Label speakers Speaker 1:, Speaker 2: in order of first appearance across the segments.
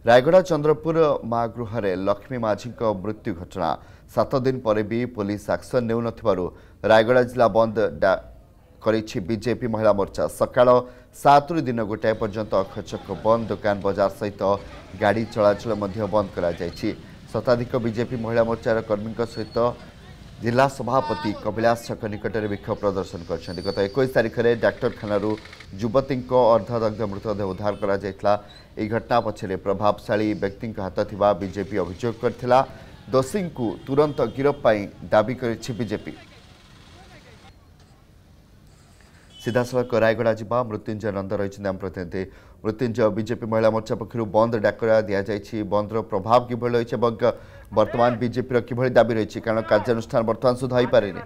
Speaker 1: रायगड़ा चंद्रपुर माँ गृह लक्ष्मी माझी मृत्यु घटना 7 दिन पर भी पुलिस एक्शन नेउ नथिबारु रायगड़ा जिला बंद करिछि बीजेपी महिला मोर्चा सकाळ 7 दिन गोटाए पर्यंत अखचक बंद दुकान बाजार सहित गाड़ी चलाचल बंद करा जायछि। शताधिक बीजेपी महिला मोर्चार कर्मी सहित जिला सभापति कपिलास छक निकट में विक्षोभ प्रदर्शन कर गत 21 तारिख में डाक्तखाना युवती अर्धदग्ध मृतदेह उद्धार कर घटना पछरे प्रभावशाली व्यक्ति हाथ थिबा बीजेपी अभियोग करथिला। दोषी को तुरंत गिरफ पाई दाबी करिछि बीजेपी। सीधासलख रायगड़ा जिबा मृत्युंजय नंद रही आम प्रतिनिधि। मृत्युंजय, बीजेपी महिला मोर्चा पक्षर बंद डाकरा दि जाइए, बंदर प्रभाव किभଳି रही वर्तमान बीजेपी किभଳି दाबी रही कारण कार्यानुष्ठान बर्तमान सुधा हो पारे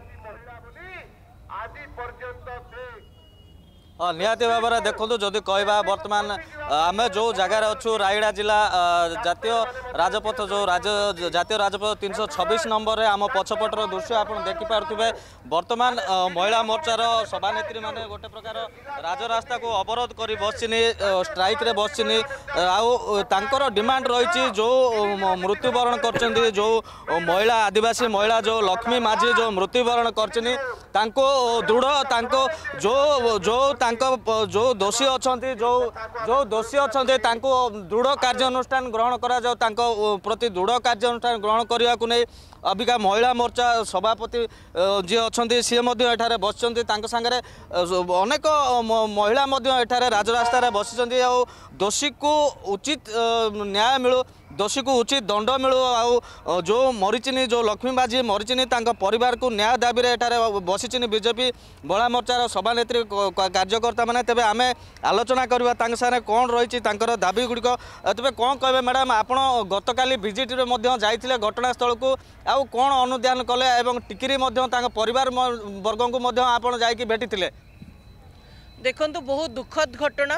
Speaker 2: निहाती भाव में देखो जदि कहवा बर्तमान आम जो जगार अच्छु रायगड़ा जिला जातीय राजपथ जो जातीय राजपथ 326 नंबर रे आम पछपटर दृश्य आप देखिपे बर्तमान महिला मोर्चार सभानेत्री माने गोटे प्रकार राजरास्ता को अवरोध कर बसनी स्ट्राइक रे बसनी आउर डिमांड रही जो मृत्युवरण कर जो महिला आदिवासी महिला जो लक्ष्मी माझी जो मृत्युवरण कर दृढ़ जो जो दोषी अच्छा जो दोषी अच्छा दृढ़ कार्यानुष्ठान ग्रहण करा प्रति दृढ़ कार्यानुष्ठान ग्रहण करने को नहीं अबिका महिला मोर्चा सभापति जी अच्छा सी एठारे बस सागरे अनेक महिला एठारे राजरास्तार बसी दोषी को उचित न्याय मिलू दोषी को उचित दंड मिलू आ जो मरीचिनी जो लक्ष्मी माझी मरीचिनी परिवार को न्याय दाबी एठारे बसीचिनी बीजेपी महिला मोर्चार सभानेत्री कार्यकर्ता मैंने तेज आम आलोचना करवा सारे कौन रही दाबी गुड़िक तेज कौन कहे मैडम आप गतकाली विजिट रे जाइए घटनास्थल को आउ कौन अनुध्यान कले एवं टिकिरी परिवार वर्ग को आप भेटी
Speaker 3: देखु बहुत दुखद घटना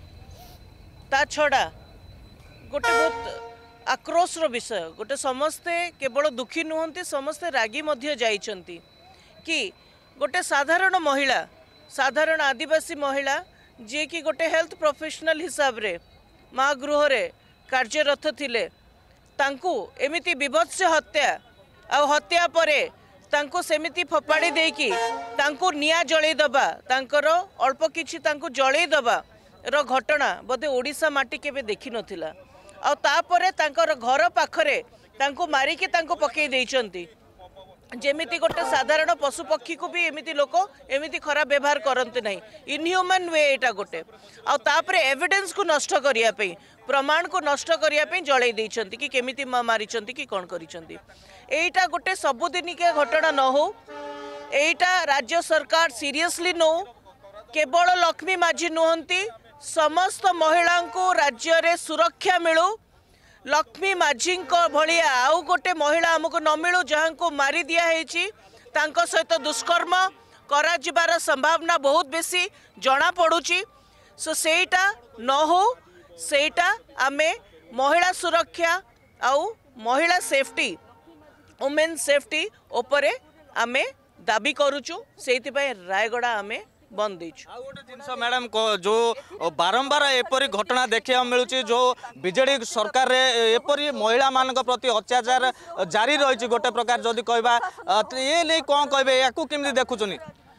Speaker 3: ता छड़ा गोटे बहुत आक्रोशर विषय गोटे समस्ते केवल दुखी नुहंती समस्ते रागी जाइछंती कि गोटे साधारण महिला साधारण आदिवासी महिला जी कि गोटे हेल्थ प्रोफेशनल हिसाब रे माँ गृह रे कार्यरत थिले तांकू एमिति विभत्स हत्या आ हत्या परे तांको सेमिति फपाड़ी देकी तांको निया जळै दबा तांकर अल्प किछि तांको जळै दबा रो घटना बोधे ओडिशा माटी केबे देखि नथिला आ तापरे तांकर घर पाखरे तांको मारिकी तांको पकई देइचंती जेमिति गोटे साधारण पशु पक्षी को भी एमिति लोक एमिति खराब व्यवहार करते नहीं इनह्यूमन वे एटा गोटे आ तापरे एविडेंस को नष्ट करिया पे प्रमाण को नष्ट करिया पे जळै देइचंती कि केमिति मारिचंती कि कोन करिचंती एटा गोटे सबुदिनिका घटना न हो एटा राज्य सरकार सीरियसली नो केवल लक्ष्मी माझी नुहंती समस्त महिला को राज्य रे सुरक्षा मिलू लक्ष्मी माझी भलिया आउ गोटे महिला आमको न मिलू जहाँ को मारी दिया तांको सहित दुष्कर्म करा जिबार संभावना बहुत बेसी जना पड़ुची सो सेटा न हो सेटा आमे महिला सुरक्षा आउ महिला सेफ्टी वुमेन सेफ्टी उपरे आमे दाबी करूचु सेति रायगड़ा आमे बंद जिनस
Speaker 2: मैडम जो बारंबार एपरी घटना देखा मिलूँ जो बीजेडी सरकार एपरी महिला मान प्रति अत्याचार जारी रही गोटे प्रकार जदि कहवा ये नहीं कौन कहे या केमी देखुन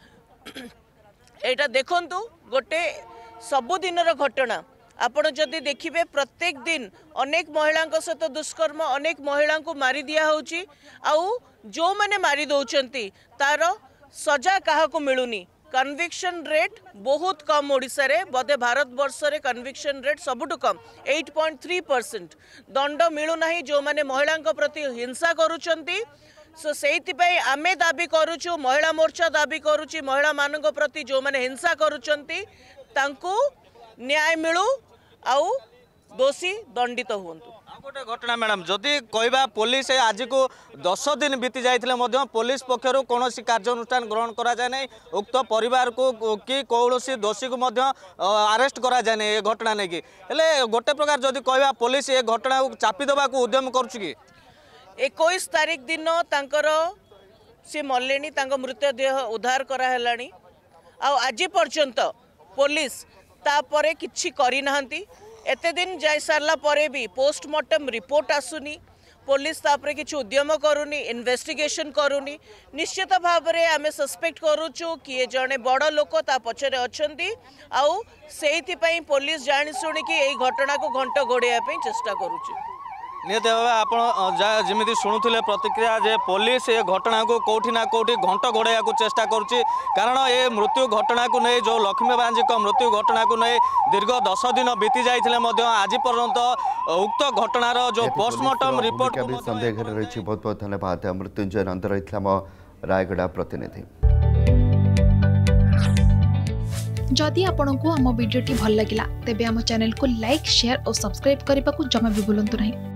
Speaker 3: एटा देखंतु गोटे सबुदिन घटना आपण जदि देखिबे प्रत्येक दिन अनेक महिला सहित दुष्कर्म अनेक महिला को मारी दिया होची आउ जो माने मारी दौचंती तार सजा काहा को मिलुनी कन्विक्शन रेट बहुत कम ओडिशा रे बोधे भारत वर्ष रे कन्विक्शन रेट सबुठु कम 8.3% दंड मिलू नाही जो माने महिला प्रति हिंसा करूचंती सो सेति पई आमे दाबी करूछु महिला मोर्चा दाबी करूची महिला मानक प्रति जो माने हिंसा करूचंती तांको न्याय मिलू आउ दोषी दंडित हुंतु।
Speaker 2: गोटे घटना मैडम जदि कहवा पुलिस आज को 10 दिन बीती जाते पुलिस पक्षर कौन कार्यानुष्ठान ग्रहण करा जाए नहीं उक्त परिवार को कि कौन दोषी को अरेस्ट करा जाए नहीं घटना नहीं कि गोटे प्रकार जदि कहवा पुलिस ये घटना को चापी देवा उद्यम कर
Speaker 3: 21 तारिख दिन तांकर सी मल्लेनी मृतदेह उद्धार करानी आज पर्यंत पुलिस तापरे किछि करी नाहंती एते दिन जाई सारला परे भी पोस्टमार्टम रिपोर्ट आसुनी पुलिस तापरे किछु उद्यम करूनी इन्वेस्टिगेशन करूनी निश्चित भाव में आम सस्पेक्ट करूचु कि जड़े बड़ लोक ता पछरे अछंती आउ सेइथि पई पुलिस जानि सुनी कि एई घटना को घंट गोड़िया पे चेष्टा करूची
Speaker 2: निहत भाव आप जमी शुणुले प्रतिक्रिया जे पुलिस ये घटना को कौटी ना कौटी घंट घोड़ाइया चेष्टा करुच्ची कारण ये मृत्यु घटना को नहीं जो लक्ष्मी बांजी मृत्यु घटना को नहीं दीर्घ 10 दिन बीती जाते आज पर्यंत उक्त घटनार जो पोस्टमार्टम रिपोर्ट
Speaker 1: संदेह रही। बहुत बहुत धन्यवाद मृत्युंजय नंद रही मो रायगड़ा प्रतिनिधि।
Speaker 4: जदि आपंक आम भिडी भल लगा तेब आम चैनल को लाइक शेयर और सब्सक्राइब करने को जमा भी भूलु नहीं।